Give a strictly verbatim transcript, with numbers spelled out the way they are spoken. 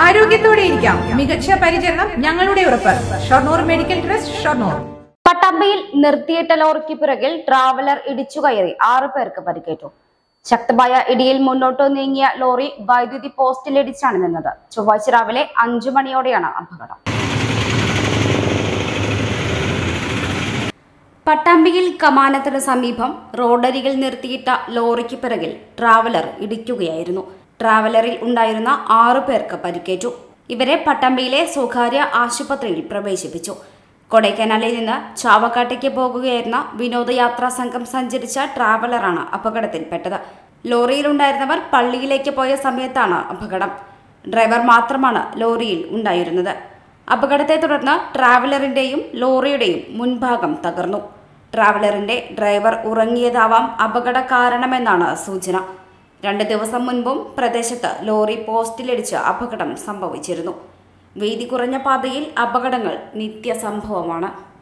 ആരോഗ്യത്തോടെ ഇരിക്കാം. മികച്ച പരിചരണം ഞങ്ങളുടെ ഉറപ്പ്. Shoranur medical trust, Shoranur. പട്ടാമ്പിയിൽ നിർത്തിയിട്ട ലോറിക്ക് പിറകിൽ ട്രാവലർ ഇടിച്ചു കയറി ആറു പേർക്ക് പരിക്കേറ്റു. ശക്തമായ ഇടിയിൽ മുന്നോട്ട് നീങ്ങിയ ലോറി വൈദ്യുതി പോസ്റ്റിലിടിച്ചാണ് നിന്നത്. ചൊവ്വാഴ്ച രാവിലെ അഞ്ചു മണിയോടെയാണ് അപകടം. പട്ടാമ്പിയിൽ കമാനത്തിന് സമീപം റോഡരികിൽ നിർത്തിയിട്ട ലോറിക്ക് പിറകിൽ ട്രാവലർ ഇടിക്കുകയായിരുന്നു. ട്രാവലറിൽ ഉണ്ടായിരുന്ന ആറു പേർക്ക് പരിക്കേറ്റു. ഇവരെ പട്ടാമ്പിയിലെ സ്വകാര്യ ആശുപത്രിയിൽ പ്രവേശിപ്പിച്ചു. കൊടൈക്കനാലിൽ നിന്ന് ചാവക്കാട്ടേക്ക് പോകുകയായിരുന്ന വിനോദയാത്രാ സംഘം സഞ്ചരിച്ച ട്രാവലറാണ് അപകടത്തിൽപ്പെട്ടത്. ലോറിയിലുണ്ടായിരുന്നവർ പള്ളിയിലേക്ക് പോയ സമയത്താണ് അപകടം. ഡ്രൈവർ മാത്രമാണ് ലോറിയിൽ ഉണ്ടായിരുന്നത്. അപകടത്തെ തുടർന്ന് ട്രാവലറിന്റെയും ലോറിയുടെയും മുൻഭാഗം തകർന്നു. ട്രാവലറിന്റെ ഡ്രൈവർ ഉറങ്ങിയതാവാം അപകട കാരണമെന്നാണ് സൂചന. രണ്ട് ദിവസം മുൻപും പ്രദേശത്ത് ലോറി പോസ്റ്റിലിടിച്ച് അപകടം സംഭവിച്ചിരുന്നു. വീതി കുറഞ്ഞ പാതയിൽ അപകടങ്ങൾ നിത്യസംഭവമാണ്.